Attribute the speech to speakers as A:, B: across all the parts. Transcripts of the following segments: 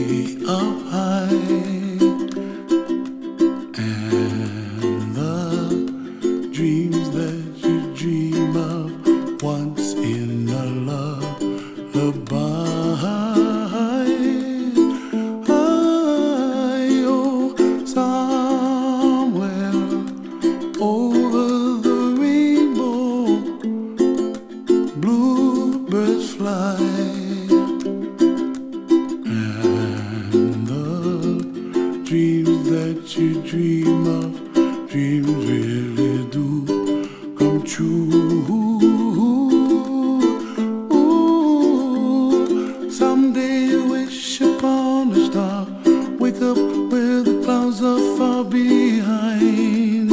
A: way up high, and the dreams that you dream of once in a lullaby. Oh, somewhere over the rainbow, bluebirds fly. Dreams that you dream of, dreams really do come true. Ooh, someday you wish upon a star, wake up where the clouds are far behind.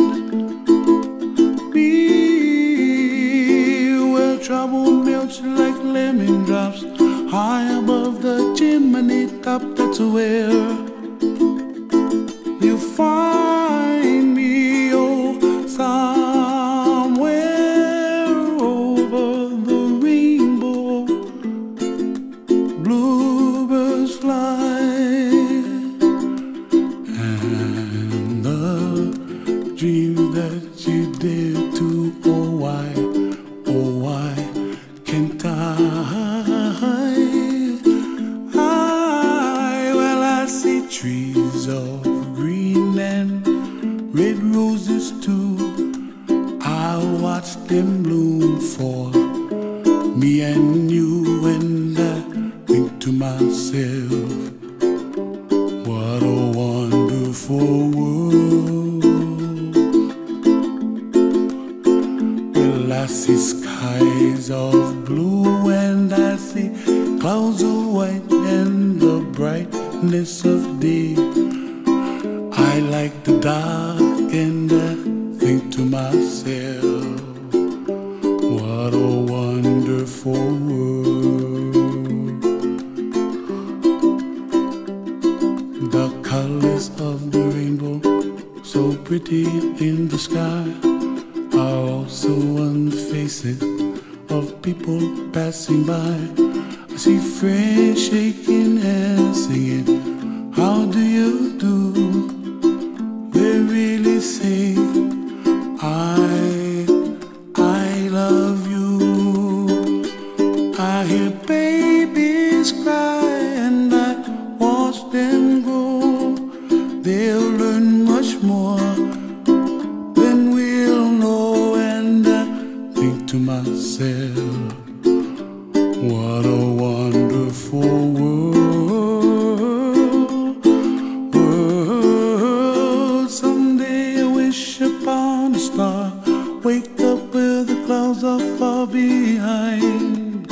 A: Be where trouble melts like lemon drops, high above the chimney top. That's where you find me, oh, somewhere over the rainbow, bluebirds fly, and the dream that you dare to, oh why can't well, I see trees of green and red roses too. I'll watch them bloom for me and you, and I think to myself, what a wonderful world. Well, I see skies of blue and I see clouds of white and the brightness of day. I like the dark and I think to myself, what a wonderful world. The colors of the rainbow, so pretty in the sky, are also on the faces of people passing by. I see friends shaking hands singing, how do you do? They really say, I love you. I hear babies cry and I watch them grow. They'll learn much more than we'll know, and I think to myself, what a wonderful world. Someday I wish upon a star, wake up where the clouds are far behind.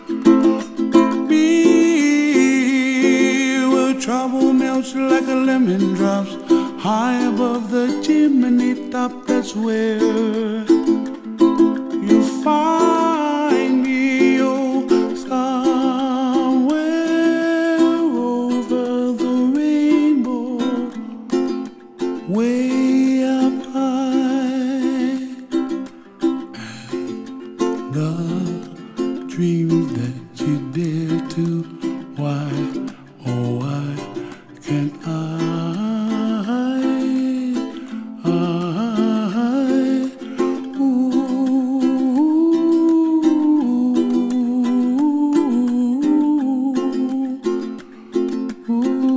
A: Be where trouble melts like a lemon drops, high above the chimney top. That's where you find me, oh, somewhere over the rainbow, way up high, and the dreams that you dare to, why, oh why can't ooh.